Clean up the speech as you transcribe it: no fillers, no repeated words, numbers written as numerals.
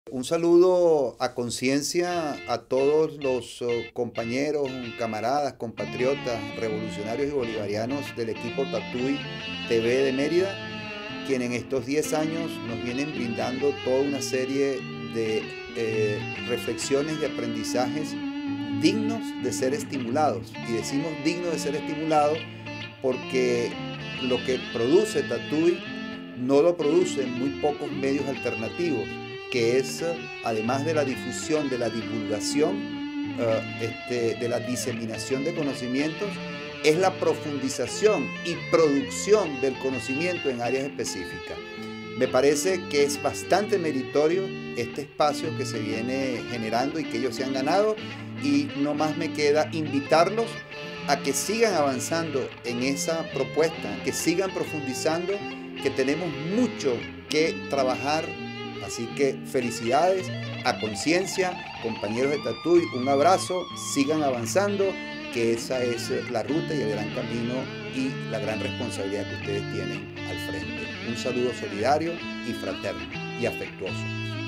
Un saludo a conciencia a todos los compañeros, camaradas, compatriotas, revolucionarios y bolivarianos del equipo Tatuí TV de Mérida, quienes en estos 10 años nos vienen brindando toda una serie de reflexiones y aprendizajes dignos de ser estimulados. Y decimos dignos de ser estimulados porque lo que produce Tatuí no lo producen muy pocos medios alternativos, que es, además de la difusión, de la divulgación, de la diseminación de conocimientos, es la profundización y producción del conocimiento en áreas específicas. Me parece que es bastante meritorio este espacio que se viene generando y que ellos se han ganado, y no más me queda invitarlos a que sigan avanzando en esa propuesta, que sigan profundizando, que tenemos mucho que trabajar. Así que felicidades, a conciencia, compañeros de Tatuí, un abrazo, sigan avanzando, que esa es la ruta y el gran camino y la gran responsabilidad que ustedes tienen al frente. Un saludo solidario y fraterno y afectuoso.